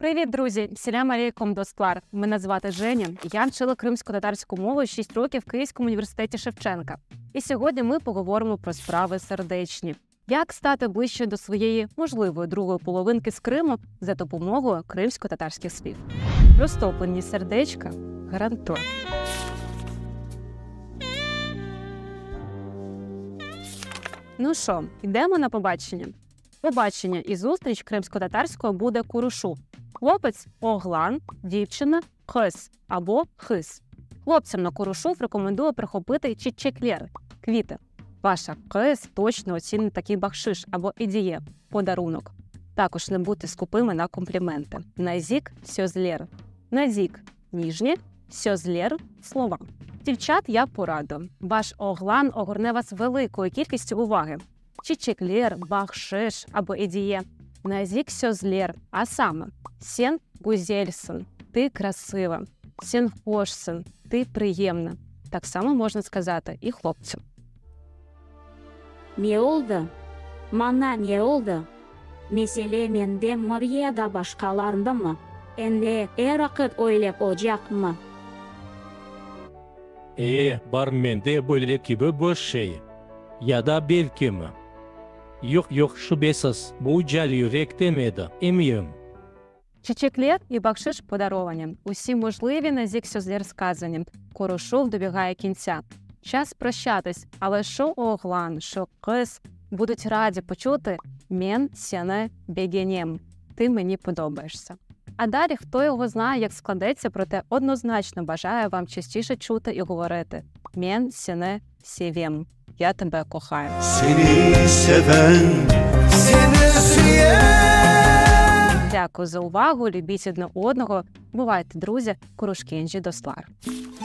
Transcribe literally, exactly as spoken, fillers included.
Привіт, друзі! Селям алейкум, достлар. Мене звати Женя. Я вчила кримсько-татарську мову шість років в Київському університеті Шевченка. І сьогодні ми поговоримо про справи сердечні. Як стати ближче до своєї можливої другої половинки з Криму за допомогою кримсько-татарських слів. Розтоплені сердечка гарантує. Ну що, йдемо на побачення. Побачення і зустріч кримсько-татарського буде курушу. Хлопець – оглан, дівчина – хис або хис. Хлопцям на курушу рекомендую прихопити чичеклєр – квіти. Ваша хис точно оцінить такий бахшиш або ідіє – подарунок. Також не будьте скупими на компліменти. Назік – сьозлєр. Назік – ніжні, сьозлєр – слова. Дівчат я пораду. Ваш оглан огорне вас великою кількістю уваги. Чичеклєр, бахшиш або ідіє. Назік сьозлєр, а саме сен гузельсен, ти красива, сен хошсен, ти приємна. Так само можна сказати і хлопцю. Не oldu? Мана не oldu? Mesele mende mi ya da başkalarında mı? Ende er vakit oylap olacak mı? E, var mende böyle gibi bir şey. Ya da belki mi? Yok yok şüphesiz bu cal yürek demedi, eminim. Чичеклєр і бахшиш подаровані. Усі можливі назік сьозлєр сказані. Курушов добігає кінця. Час прощатись, але що оглан, що кис будуть раді почути «мен сяне бегенєм» – «ти мені подобаєшся». А далі хто його знає, як складеться, проте однозначно бажаю вам частіше чути і говорити «мен сяне сєвєм» – «я тебе кохаю». Seni seven, seni süyen. Дякую за увагу, любіть одне одного. Бувайте, друзі, Курушкінджі Достлар.